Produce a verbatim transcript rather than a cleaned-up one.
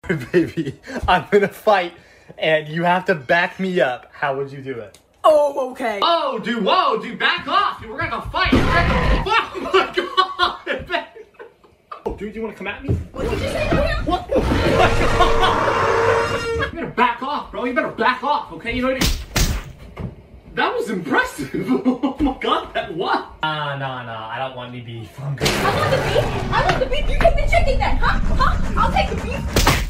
Baby, I'm gonna fight, and you have to back me up. How would you do it? Oh, okay. Oh, dude, whoa, dude, back off. Dude, we're gonna go fight. We're gonna go fight. Oh my god. Oh, dude, do you wanna come at me? What did you just say? What? Oh my god. You better back off, bro. You better back off, okay? You know what I mean? That was impressive. Oh my god, that what? Nah, nah, nah. I don't want any beef. I'm good. I want the beef. I want the beef. You take the chicken then, huh? Huh? I'll take the beef.